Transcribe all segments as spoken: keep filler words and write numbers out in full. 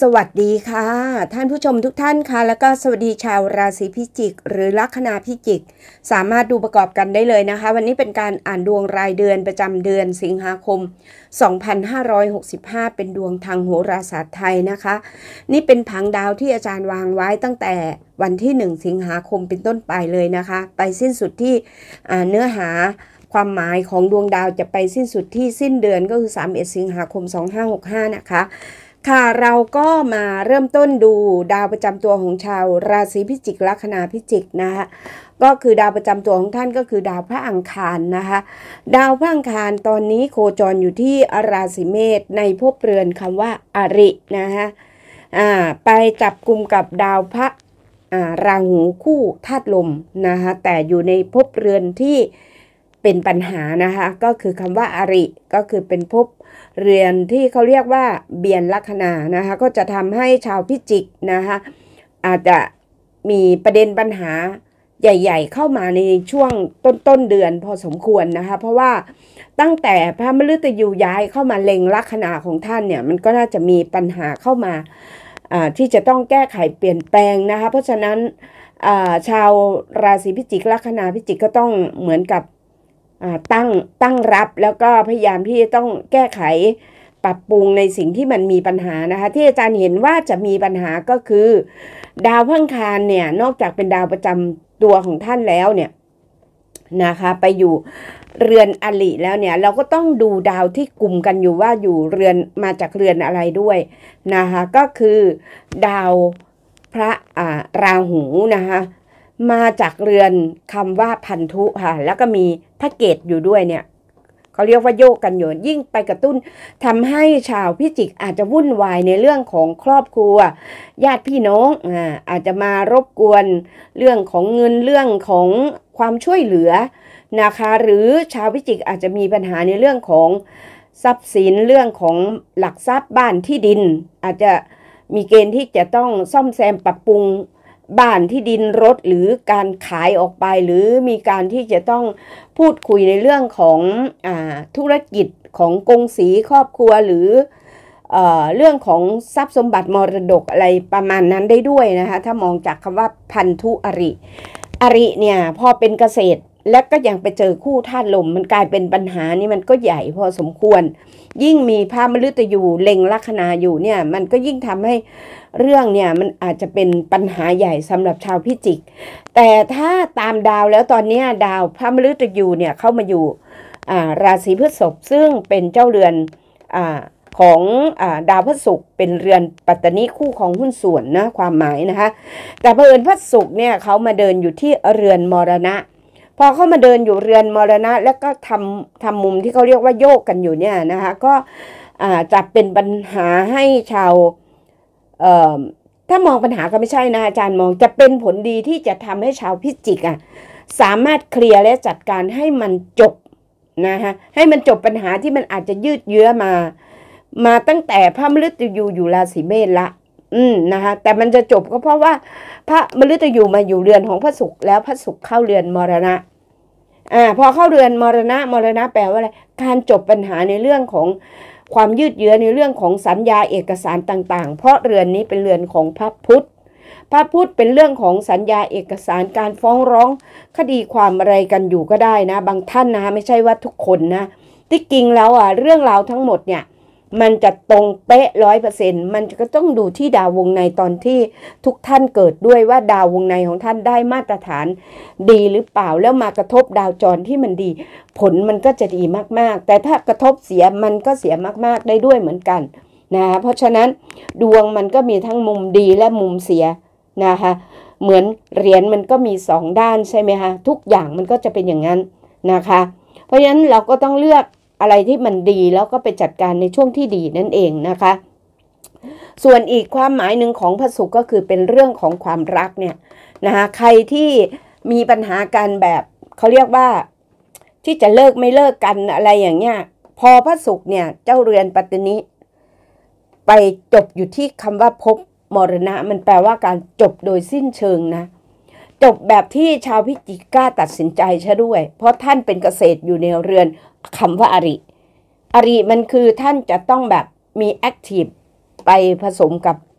สวัสดีค่ะท่านผู้ชมทุกท่านค่ะแล้วก็สวัสดีชาวราศีพิจิกหรือลัคนาพิจิกสามารถดูประกอบกันได้เลยนะคะวันนี้เป็นการอ่านดวงรายเดือนประจำเดือนสิงหาคมสองพันห้าร้อยหกสิบห้าเป็นดวงทางโหราศาสตร์ไทยนะคะนี่เป็นผังดาวที่อาจารย์วางไว้ตั้งแต่วันที่หนึ่งสิงหาคมเป็นต้นไปเลยนะคะไปสิ้นสุดที่เนื้อหาความหมายของดวงดาวจะไปสิ้นสุดที่สิ้นเดือนก็คือสามสิบเอ็ดสิงหาคมสองพันห้าร้อยหกสิบห้านะคะค่ะเราก็มาเริ่มต้นดูดาวประจำตัวของชาวราศีพิจิกลัคนาพิจิกนะคะก็คือดาวประจำตัวของท่านก็คือดาวพระอังคารนะคะดาวพระอังคารตอนนี้โคจรอยู่ที่ราศีเมษในภพเรือนคำว่าอรินะคะอ่าไปจับกลุ่มกับดาวพระอ่าราหูคู่ธาตุลมนะคะแต่อยู่ในภพเรือนที่เป็นปัญหานะคะก็คือคำว่าอริก็คือเป็นภพเรือนที่เขาเรียกว่าเบียนลัคนานะคะก็จะทำให้ชาวพิจิกนะคะอาจจะมีประเด็นปัญหาใหญ่ๆเข้ามาในช่วงต้นต้นเดือนพอสมควรนะคะเพราะว่าตั้งแต่พระมฤตยูย้ายเข้ามาเล็งลัคนาของท่านเนี่ยมันก็น่าจะมีปัญหาเข้ามาที่จะต้องแก้ไขเปลี่ยนแปลงนะคะเพราะฉะนั้นชาวราศีพิจิกลัคนาพิจิกก็ต้องเหมือนกับตั้งตั้งรับแล้วก็พยายามที่จะต้องแก้ไขปรับปรุงในสิ่งที่มันมีปัญหานะคะที่อาจารย์เห็นว่าจะมีปัญหาก็คือดาวพฤหัสเนี่ยนอกจากเป็นดาวประจำตัวของท่านแล้วเนี่ยนะคะไปอยู่เรือนอริแล้วเนี่ยเราก็ต้องดูดาวที่กลุ่มกันอยู่ว่าอยู่เรือนมาจากเรือนอะไรด้วยนะคะก็คือดาวพระอ่าราหูนะคะมาจากเรือนคำว่าพันธุค่ะแล้วก็มีพระเกตอยู่ด้วยเนี่ยเขาเรียกว่าโยกกันอยู่ยิ่งไปกระตุ้นทำให้ชาวพิจิกอาจจะวุ่นวายในเรื่องของครอบครัวญาติพี่น้องอ่าอาจจะมารบกวนเรื่องของเงินเรื่องของความช่วยเหลือนะคะหรือชาวพิจิกอาจจะมีปัญหาในเรื่องของทรัพย์สินเรื่องของหลักทรัพย์บ้านที่ดินอาจจะมีเกณฑ์ที่จะต้องซ่อมแซมปรับปรุงบ้านที่ดินรถหรือการขายออกไปหรือมีการที่จะต้องพูดคุยในเรื่องของอ่าธุรกิจของกงสีครอบครัวหรือเอ่อเรื่องของทรัพย์สมบัติมรดกอะไรประมาณนั้นได้ด้วยนะคะถ้ามองจากคำว่าพันธุอริอริเนี่ยพอเป็นเกษตรและก็ยังไปเจอคู่ธาตุลมมันกลายเป็นปัญหานี่มันก็ใหญ่พอสมควรยิ่งมีพระมฤตยูเล็งลัคนาอยู่เนี่ยมันก็ยิ่งทำให้เรื่องเนี่ยมันอาจจะเป็นปัญหาใหญ่สำหรับชาวพิจิกแต่ถ้าตามดาวแล้วตอนนี้ดาวพระมฤตยูเนี่ยเข้ามาอยู่ราศีพฤษภซึ่งเป็นเจ้าเรือนอ่าของอ่าดาวพฤหัสเป็นเรือนปัตตนิคู่ของหุ้นส่วนนะความหมายนะคะแต่เผอิญพฤหัสเนี่ยเขามาเดินอยู่ที่เรือนมรณะพอเขามาเดินอยู่เรือนมรณะแล้วก็ทำทำมุมที่เขาเรียกว่าโยกกันอยู่เนี่ยนะคะก็จะเป็นปัญหาให้ชาวเอ่อถ้ามองปัญหาก็ไม่ใช่นะอาจารย์มองจะเป็นผลดีที่จะทำให้ชาวพิจิกอ่ะสามารถเคลียร์และจัดการให้มันจบนะคะให้มันจบปัญหาที่มันอาจจะยืดเยื้อมามาตั้งแต่พระมฤตยูอยู่ราศีเมษละอืมนะคะแต่มันจะจบก็เพราะว่าพระมฤตยูมาอยู่เรือนของพระศุกร์แล้วพระศุกร์เข้าเรือนมรณะอ่าพอเข้าเรือนมรณะมรณะแปลว่าอะไรการจบปัญหาในเรื่องของความยืดเยื้อในเรื่องของสัญญาเอกสารต่างๆเพราะเรือนนี้เป็นเรือนของพระพุทธพระพุทธเป็นเรื่องของสัญญาเอกสารการฟ้องร้องคดีความอะไรกันอยู่ก็ได้นะบางท่านนะไม่ใช่ว่าทุกคนนะที่จริงแล้วอ่ะเรื่องราวทั้งหมดเนี่ยมันจะตรงเป๊ะร้อยเปอร์เซ็นต์มันก็ต้องดูที่ดาววงในตอนที่ทุกท่านเกิดด้วยว่าดาววงในของท่านได้มาตรฐานดีหรือเปล่าแล้วมากระทบดาวจรที่มันดีผลมันก็จะดีมากๆแต่ถ้ากระทบเสียมันก็เสียมากๆได้ด้วยเหมือนกันนะเพราะฉะนั้นดวงมันก็มีทั้งมุมดีและมุมเสียนะคะเหมือนเหรียญมันก็มีสองด้านใช่ไหมคะทุกอย่างมันก็จะเป็นอย่างนั้นนะคะเพราะฉะนั้นเราก็ต้องเลือกอะไรที่มันดีแล้วก็ไปจัดการในช่วงที่ดีนั่นเองนะคะส่วนอีกความหมายหนึ่งของพระศุกร์ก็คือเป็นเรื่องของความรักเนี่ยนะคะใครที่มีปัญหากันแบบเขาเรียกว่าที่จะเลิกไม่เลิกกันอะไรอย่างเงี้ยพอพระศุกร์เนี่ยเจ้าเรือนปัตตนิไปจบอยู่ที่คำว่าภพมรณะมันแปลว่าการจบโดยสิ้นเชิงนะจบแบบที่ชาวพิจิกกล้าตัดสินใจซะด้วยเพราะท่านเป็นเกษตรอยู่ในเรือนคำว่าอริอริมันคือท่านจะต้องแบบมีแอคทีฟไปผสมกับ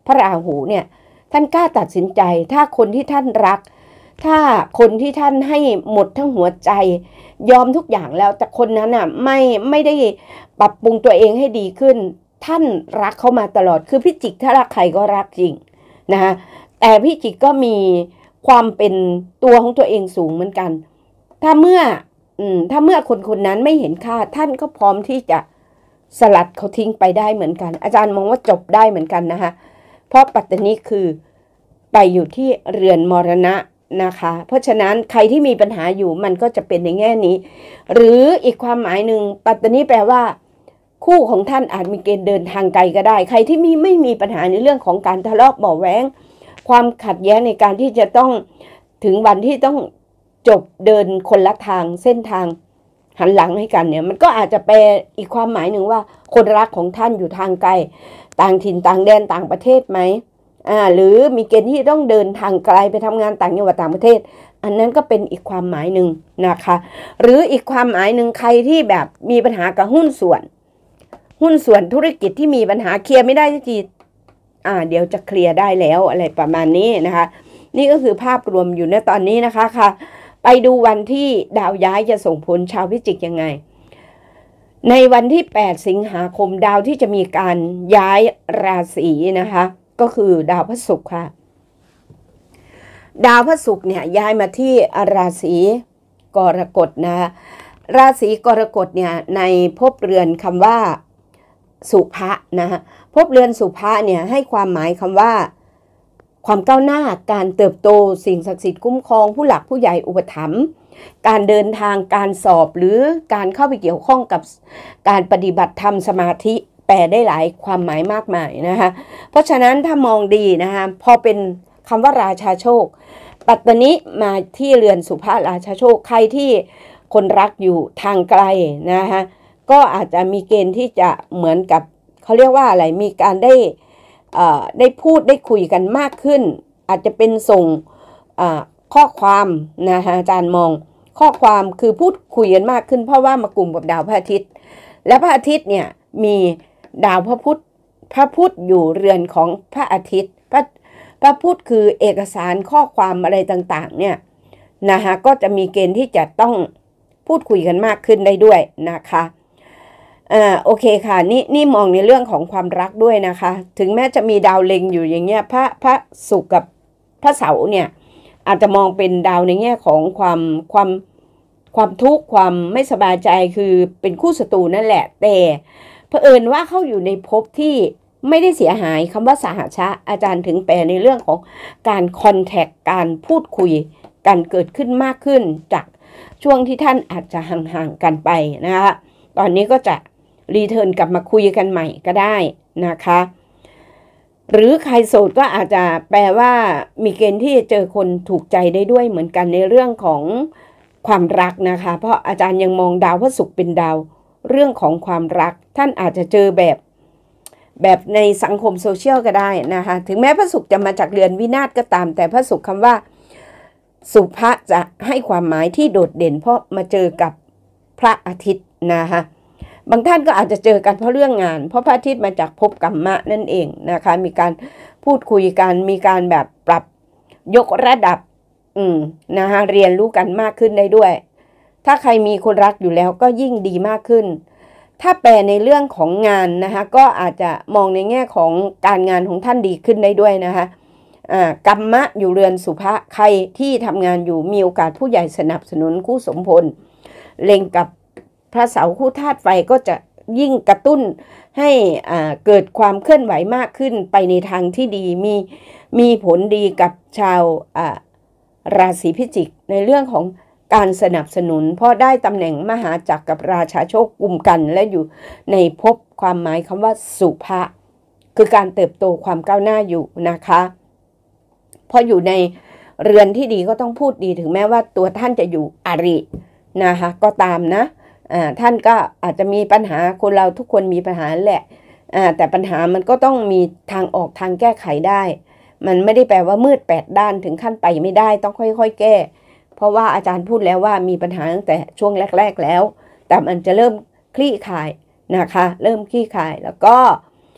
พระราหูเนี่ยท่านกล้าตัดสินใจถ้าคนที่ท่านรักถ้าคนที่ท่านให้หมดทั้งหัวใจยอมทุกอย่างแล้วแต่คนนั้นอ่ะไม่ไม่ได้ปรับปรุงตัวเองให้ดีขึ้นท่านรักเขามาตลอดคือพี่จิกถ้ารักใครก็รักจริงนะคะแต่พี่จิกก็มีความเป็นตัวของตัวเองสูงเหมือนกันถ้าเมื่ออืมถ้าเมื่อคนคนนั้นไม่เห็นค่าท่านก็พร้อมที่จะสลัดเขาทิ้งไปได้เหมือนกันอาจารย์มองว่าจบได้เหมือนกันนะคะเพราะปัตตานีคือไปอยู่ที่เรือนมรณะนะคะเพราะฉะนั้นใครที่มีปัญหาอยู่มันก็จะเป็นในแง่นี้หรืออีกความหมายหนึ่งปัตตานีแปลว่าคู่ของท่านอาจมีเกณฑ์เดินทางไกลก็ได้ใครที่มีไม่มีปัญหาในเรื่องของการทะเลาะเบาะแว้งความขัดแย้งในการที่จะต้องถึงวันที่ต้องจบเดินคนละทางเส้นทางหันหลังให้กันเนี่ยมันก็อาจจะแปลอีกความหมายหนึ่งว่าคนรักของท่านอยู่ทางไกลต่างถิ่นต่างแดนต่างประเทศไหมอ่าหรือมีเกณฑ์ที่ต้องเดินทางไกลไปทำงานต่างจังหวัดต่างประเทศอันนั้นก็เป็นอีกความหมายหนึ่งนะคะหรืออีกความหมายหนึ่งใครที่แบบมีปัญหากับหุ้นส่วนหุ้นส่วนธุรกิจที่มีปัญหาเคลียร์ไม่ได้สักทีอ่าเดี๋ยวจะเคลียร์ได้แล้วอะไรประมาณนี้นะคะนี่ก็คือภาพรวมอยู่ในตอนนี้นะคะค่ะไปดูวันที่ดาวย้ายจะส่งผลชาวพิจิกยังไงในวันที่แปดสิงหาคมดาวที่จะมีการย้ายราศีนะคะก็คือดาวพฤหัสค่ะดาวพฤหัสเนี่ยย้ายมาที่ราศีกรกฎนะราศีกรกฎเนี่ยในภพเรือนคำว่าสุภะนะฮะภพเรือนสุภะเนี่ยให้ความหมายคำว่าความก้าวหน้าการเติบโตสิ่งศักดิ์สิทธิ์คุ้มครองผู้หลักผู้ใหญ่อุปถัมภ์การเดินทางการสอบหรือการเข้าไปเกี่ยวข้องกับการปฏิบัติธรรมสมาธิแปลได้หลายความหมายมากมายนะคะเพราะฉะนั้นถ้ามองดีนะคะพอเป็นคำว่าราชาโชคปัตตานีมาที่เรือนสุภาราชาโชคใครที่คนรักอยู่ทางไกลนะคะก็อาจจะมีเกณฑ์ที่จะเหมือนกับเขาเรียกว่าอะไรมีการได้ได้พูดได้คุยกันมากขึ้นอาจจะเป็นส่งข้อความนะคะอาจารย์มองข้อความคือพูดคุยกันมากขึ้นเพราะว่ามากลุ่มกับดาวพระอาทิตย์และพระอาทิตย์เนี่ยมีดาวพระพุธพระพุธอยู่เรือนของพระอาทิตย์พระพระพุธคือเอกสารข้อความอะไรต่างๆเนี่ยนะคะก็จะมีเกณฑ์ที่จะต้องพูดคุยกันมากขึ้นได้ด้วยนะคะอ่าโอเคค่ะนี่นี่มองในเรื่องของความรักด้วยนะคะถึงแม้จะมีดาวเล็งอยู่อย่างเงี้ยพระพระศุกร์กับพระเสาร์เนี่ยอาจจะมองเป็นดาวในแง่ของความความความทุกข์ความไม่สบายใจคือเป็นคู่ศัตรูนั่นแหละแต่เผอิญว่าเขาอยู่ในภพที่ไม่ได้เสียหายคำว่าสหชะอาจารย์ถึงแปลในเรื่องของการคอนแทคการพูดคุยกันเกิดขึ้นมากขึ้นจากช่วงที่ท่านอาจจะห่างๆกันไปนะคะตอนนี้ก็จะรีเทิร์นกลับมาคุยกันใหม่ก็ได้นะคะหรือใครโสดก็อาจจะแปลว่ามีเกณฑ์ที่จะเจอคนถูกใจได้ด้วยเหมือนกันในเรื่องของความรักนะคะเพราะอาจารย์ยังมองดาวพฤหัสเป็นดาวเรื่องของความรักท่านอาจจะเจอแบบแบบในสังคมโซเชียลก็ได้นะคะถึงแม้พระศุกร์จะมาจากเรือนวินาศก็ตามแต่พระศุกร์คำว่าสุภะจะให้ความหมายที่โดดเด่นเพราะมาเจอกับพระอาทิตย์นะคะบางท่านก็อาจจะเจอกันเพราะเรื่องงานเพราะพระอาทิตย์มาจากภพกัมมะนั่นเองนะคะมีการพูดคุยกันมีการแบบปรับยกระดับอืมนะคะเรียนรู้กันมากขึ้นได้ด้วยถ้าใครมีคนรักอยู่แล้วก็ยิ่งดีมากขึ้นถ้าแปลในเรื่องของงานนะคะก็อาจจะมองในแง่ของการงานของท่านดีขึ้นได้ด้วยนะคะอ่ากัมมะอยู่เรือนสุภะใครที่ทำงานอยู่มีโอกาสผู้ใหญ่สนับสนุนคู่สมพลเล็งกับพระเสาร์คู่ธาตุไฟก็จะยิ่งกระตุ้นให้อ่าเกิดความเคลื่อนไหวมากขึ้นไปในทางที่ดีมีมีผลดีกับชาวอ่าราศีพิจิกในเรื่องของการสนับสนุนเพราะได้ตำแหน่งมหาจักรกับราชาโชคกุมกันและอยู่ในภพความหมายคำว่าสุภะคือการเติบโตความก้าวหน้าอยู่นะคะเพราะอยู่ในเรือนที่ดีก็ต้องพูดดีถึงแม้ว่าตัวท่านจะอยู่อรินะคะก็ตามนะอ่าท่านก็อาจจะมีปัญหาคนเราทุกคนมีปัญหาแหละอ่าแต่ปัญหามันก็ต้องมีทางออกทางแก้ไขได้มันไม่ได้แปลว่ามืดแปดด้านถึงขั้นไปไม่ได้ต้องค่อยๆแก้เพราะว่าอาจารย์พูดแล้วว่ามีปัญหาตั้งแต่ช่วงแรกๆแล้วแต่มันจะเริ่มคลี่คลายนะคะเริ่มคลี่คลายแล้วก็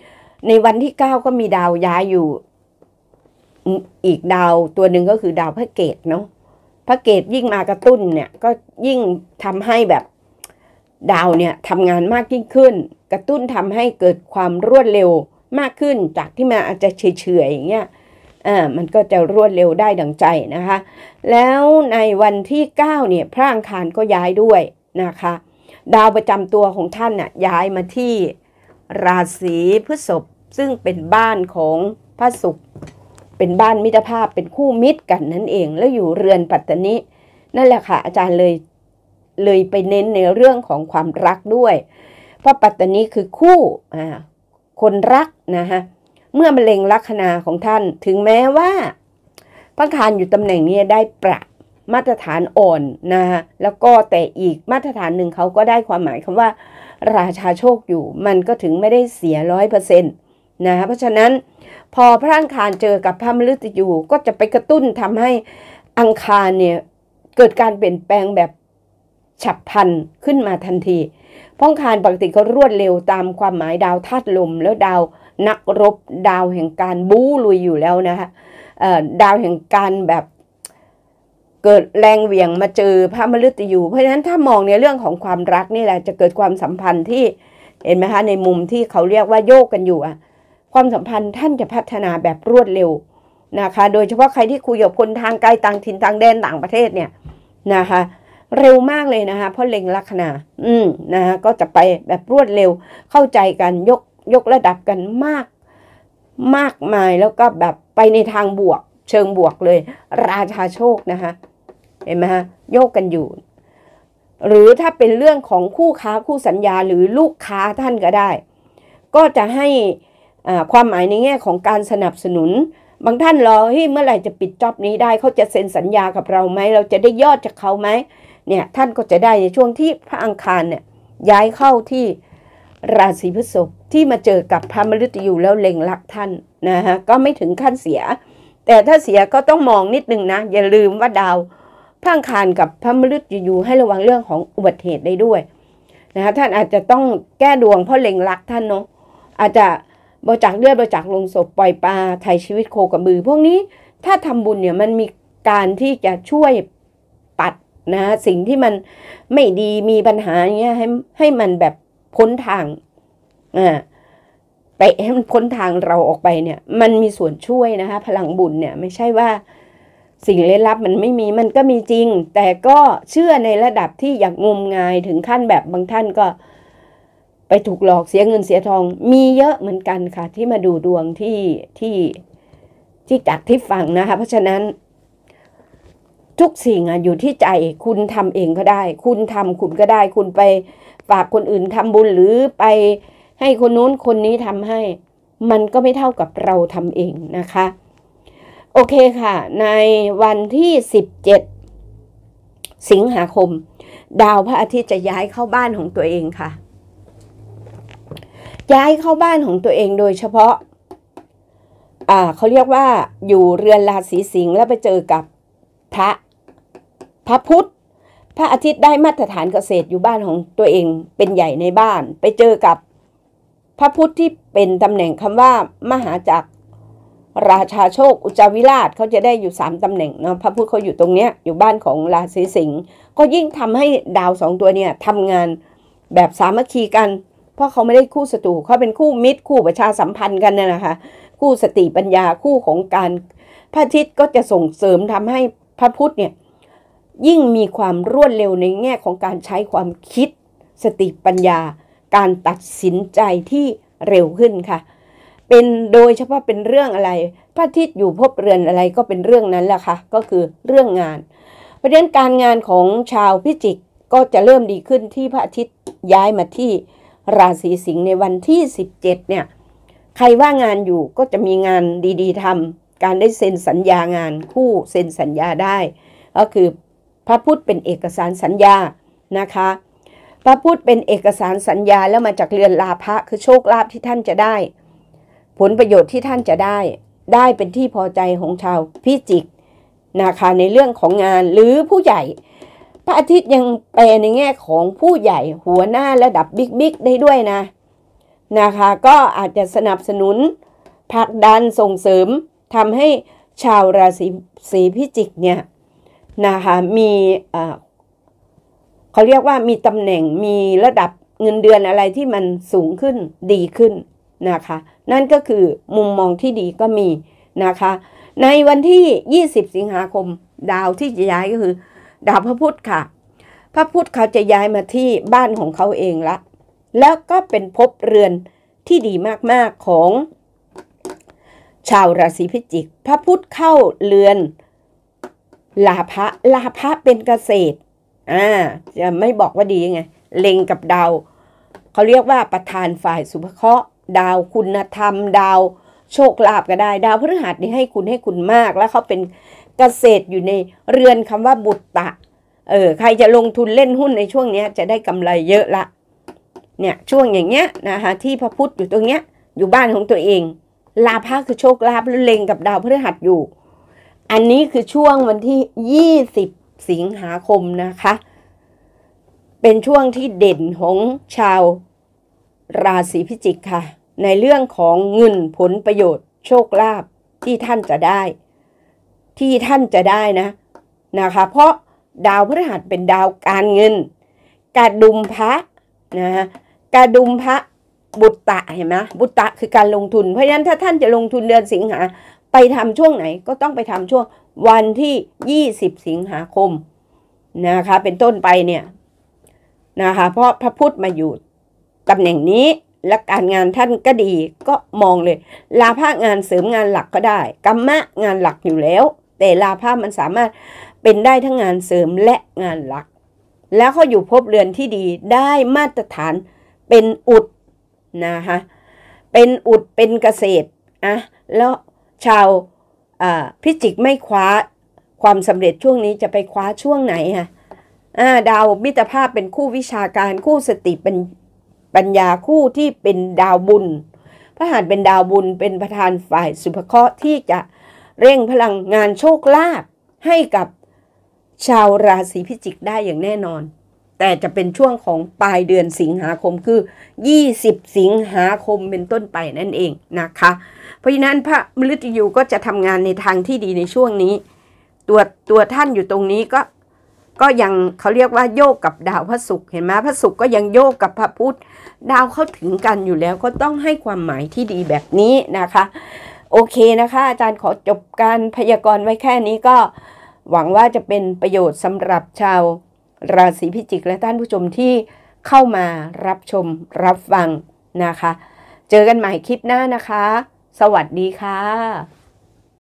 ในวันที่เก้าก็มีดาวย้ายอยู่อีกดาวตัวหนึ่งก็คือดาวพระเกตเนาะพระเกตยิ่งมากระตุ้นเนี่ยก็ยิ่งทำให้แบบดาวเนี่ยทำงานมากยิ่งขึ้นกระตุ้นทำให้เกิดความรวดเร็วมากขึ้นจากที่มันอาจจะเฉยๆอย่างเงี้ยอ่ามันก็จะรวดเร็วได้ดังใจนะคะแล้วในวันที่เก้าเนี่ยพระอังคารก็ย้ายด้วยนะคะดาวประจำตัวของท่านน่ะย้ายมาที่ราศีพฤษภซึ่งเป็นบ้านของพระศุกร์เป็นบ้านมิตรภาพเป็นคู่มิตรกันนั่นเองแล้วอยู่เรือนปัตตนินั่นแหละค่ะอาจารย์เลยเลยไปเน้นในเรื่องของความรักด้วยเพราะปัตตนิคือคู่อ่าคนรักนะคะเมื่อมะเร็งลัคนาของท่านถึงแม้ว่าพระอังคารอยู่ตำแหน่งนี้ได้ปรับมาตรฐานอ่อนนะคะแล้วก็แต่อีกมาตรฐานหนึ่งเขาก็ได้ความหมายคำว่าราชาโชคอยู่มันก็ถึงไม่ได้เสียร้อยเปอร์เซ็นต์นะคะเพราะฉะนั้นพอพระอังคารเจอกับพระมฤตยูก็จะไปกระตุ้นทำให้อังคารเนี่ยเกิดการเปลี่ยนแปลงแบบฉับพลันขึ้นมาทันทีเพราะอังคารปกติก็รวดเร็วตามความหมายดาวธาตุลมแล้วดาวนักรบดาวแห่งการบู๊ลุยอยู่แล้วนะคะดาวแห่งการแบบเกิดแรงเหวี่ยงมาเจอพระมฤตยูเพราะฉะนั้นถ้ามองในเรื่องของความรักนี่แหละจะเกิดความสัมพันธ์ที่เห็นไหมคะในมุมที่เขาเรียกว่าโยกกันอยู่อะความสัมพันธ์ท่านจะพัฒนาแบบรวดเร็วนะคะโดยเฉพาะใครที่คุยกับคนทางไกลต่างถิ่นต่างแดนต่างประเทศเนี่ยนะคะเร็วมากเลยนะคะเพราะเล็งลัคนาอืมนะคะก็จะไปแบบรวดเร็วเข้าใจกันยกยกระดับกันมากมากมายแล้วก็แบบไปในทางบวกเชิงบวกเลยราชาโชคนะคะเห็นไหมฮะโยกกันอยู่หรือถ้าเป็นเรื่องของคู่ค้าคู่สัญญาหรือลูกค้าท่านก็ได้ก็จะให้ความหมายในแง่ของการสนับสนุนบางท่านรอเฮ้ยเมื่อไหร่จะปิดจ็อบนี้ได้เขาจะเซ็นสัญญากับเราไหมเราจะได้ยอดจากเขาไหมเนี่ยท่านก็จะได้ในช่วงที่พระอังคารเนี่ยย้ายเข้าที่ราศีพฤษภที่มาเจอกับพระมฤตยูแล้วเล็งรักท่านนะฮะก็ไม่ถึงขั้นเสียแต่ถ้าเสียก็ต้องมองนิดนึงนะอย่าลืมว่าดาวพระอังคารกับพระมฤตยูให้ระวังเรื่องของอุบัติเหตุได้ด้วยนะคะท่านอาจจะต้องแก้ดวงเพราะเล็งรักท่านเนาะอาจจะบริจาคเลือดบริจาคลงศพปล่อยปลาไถ่ชีวิตโคกับมือพวกนี้ถ้าทำบุญเนี่ยมันมีการที่จะช่วยปัดนะสิ่งที่มันไม่ดีมีปัญหาอย่างเงี้ยให้ให้มันแบบพ้นทางอ่าไปให้มันพ้นทางเราออกไปเนี่ยมันมีส่วนช่วยนะคะพลังบุญเนี่ยไม่ใช่ว่าสิ่งลี้ลับมันไม่มีมันก็มีจริงแต่ก็เชื่อในระดับที่อย่างงมงายถึงขั้นแบบบางท่านก็ไปถูกหลอกเสียเงินเสียทองมีเยอะเหมือนกันค่ะที่มาดูดวงที่ที่ที่จากที่ฟังนะคะเพราะฉะนั้นทุกสิ่งอ่ะอยู่ที่ใจคุณทำเองก็ได้คุณทำคุณก็ได้คุณไปฝากคนอื่นทำบุญหรือไปให้คนนู้นคนนี้ทำให้มันก็ไม่เท่ากับเราทำเองนะคะโอเคค่ะในวันที่สิบเจ็ดสิงหาคมดาวพระอาทิตย์จะย้ายเข้าบ้านของตัวเองค่ะย้ายเข้าบ้านของตัวเองโดยเฉพาะอ่าเขาเรียกว่าอยู่เรือนราศีสิงห์แล้วไปเจอกับพระพระพุธพระอาทิตย์ได้มาตรฐานเกษตรอยู่บ้านของตัวเองเป็นใหญ่ในบ้านไปเจอกับพระพุธที่เป็นตำแหน่งคำว่ามหาจักรราชาโชคอุจจาวิราชเขาจะได้อยู่สามตำแหน่งเนาะพระพุธเขาอยู่ตรงเนี้ยอยู่บ้านของราศีสิงห์ก็ยิ่งทำให้ดาวสองตัวเนี่ยทำงานแบบสามัคคีกันเพราะเขาไม่ได้คู่ศัตรูเขาเป็นคู่มิตรคู่ประชาสัมพันธ์กันน่ะนะคะคู่สติปัญญาคู่ของการพระอาทิตย์ก็จะส่งเสริมทำให้พระพุธเนี่ยยิ่งมีความรวดเร็วในแง่ของการใช้ความคิดสติปัญญาการตัดสินใจที่เร็วขึ้นค่ะเป็นโดยเฉพาะเป็นเรื่องอะไรพระอาทิตย์อยู่ภพเรือนอะไรก็เป็นเรื่องนั้นแหละค่ะก็คือเรื่องงานเพราะฉะนั้นการงานของชาวพิจิกก็จะเริ่มดีขึ้นที่พระอาทิตย์ย้ายมาที่ราศีสิงห์ในวันที่สิบเจ็ดเนี่ยใครว่างงานอยู่ก็จะมีงานดีๆทำการได้เซ็นสัญญางานคู่เซ็นสัญญาได้ก็คือพระพุธเป็นเอกสารสัญญานะคะพระพุธเป็นเอกสารสัญญาแล้วมาจากเรือนลาภะคือโชคลาภที่ท่านจะได้ผลประโยชน์ที่ท่านจะได้ได้เป็นที่พอใจของชาวพิจิกนะคะในเรื่องของงานหรือผู้ใหญ่พระอาทิตย์ยังแปลในแง่ของผู้ใหญ่หัวหน้าระดับบิ๊กๆได้ด้วยนะนะคะก็อาจจะสนับสนุนผลักดันส่งเสริมทำให้ชาวราศีสีพิจิกเนี่ยนะคะมีเอ่อเขาเรียกว่ามีตำแหน่งมีระดับเงินเดือนอะไรที่มันสูงขึ้นดีขึ้นนะคะนั่นก็คือมุมมองที่ดีก็มีนะคะในวันที่ยี่สิบสิงหาคมดาวที่จะย้ายก็คือดาวพระพุธค่ะพระพุธเขาจะย้ายมาที่บ้านของเขาเองละแล้วก็เป็นภพเรือนที่ดีมากๆของชาวราศีพิจิกพระพุธเข้าเรือนลาภะลาภะเป็นเกษตรอ่าจะไม่บอกว่าดียังไงเล็งกับดาวเขาเรียกว่าประธานฝ่ายสุภเคราะห์ดาวคุณธรรมดาวโชคลาภก็ได้ดาวพฤหัสนี่ให้คุณให้คุณมากแล้วเขาเป็นเกษตรอยู่ในเรือนคำว่าบุตตะเออใครจะลงทุนเล่นหุ้นในช่วงนี้จะได้กำไรเยอะละเนี่ยช่วงอย่างเงี้ยนะคะที่พระพุธอยู่ตรงเนี้ยอยู่บ้านของตัวเองลาภะคือโชคลาภแล้วเล็งกับดาวพฤหัสอยู่อันนี้คือช่วงวันที่ยี่สิบสิงหาคมนะคะเป็นช่วงที่เด่นของชาวราศีพิจิกค่ะในเรื่องของเงินผลประโยชน์โชคลาภที่ท่านจะได้ที่ท่านจะได้นะนะคะเพราะดาวพฤหัสเป็นดาวการเงินกระดุมพระนะกระดุมพระบุตตะเห็นไหมบุตตะคือการลงทุนเพราะฉะนั้นถ้าท่านจะลงทุนเดือนสิงหาไปทำช่วงไหนก็ต้องไปทำช่วงวันที่ยี่สิบสิงหาคมนะคะเป็นต้นไปเนี่ยนะคะเพราะพระพุธมาอยู่ตำแหน่งนี้และการงานท่านก็ดีก็มองเลยลาภะงานเสริมงานหลักก็ได้กัมมะงานหลักอยู่แล้วแต่ลาภะมันสามารถเป็นได้ทั้งงานเสริมและงานหลักแล้วเขาอยู่ภพเรือนที่ดีได้มาตรฐานเป็นอุดนะคะเป็นอุดเป็นเกษตรอะแล้วชาวพิจิกไม่คว้าความสำเร็จช่วงนี้จะไปคว้าช่วงไหนคะอ่าดาวมิตรภาพเป็นคู่วิชาการคู่สติเป็นปัญญาคู่ที่เป็นดาวบุญพระหัสเป็นดาวบุญเป็นประธานฝ่ายสุภเคราะห์ที่จะเร่งพลังงานโชคลาภให้กับชาวราศีพิจิกได้อย่างแน่นอนแต่จะเป็นช่วงของปลายเดือนสิงหาคมคือยี่สิบสิงหาคมเป็นต้นไปนั่นเองนะคะเพราะฉะนั้นพระมฤตยูก็จะทำงานในทางที่ดีในช่วงนี้ตัวตัวท่านอยู่ตรงนี้ก็ก็ยังเขาเรียกว่าโยกกับดาวพระศุกร์เห็นไหมพระศุกร์ก็ยังโยกกับพระพุธดาวเข้าถึงกันอยู่แล้วก็ต้องให้ความหมายที่ดีแบบนี้นะคะโอเคนะคะอาจารย์ขอจบการพยากรณ์ไว้แค่นี้ก็หวังว่าจะเป็นประโยชน์สำหรับชาวราศีพิจิกและท่านผู้ชมที่เข้ามารับชมรับฟังนะคะเจอกันใหม่คลิปหน้านะคะสวัสดีค่ะ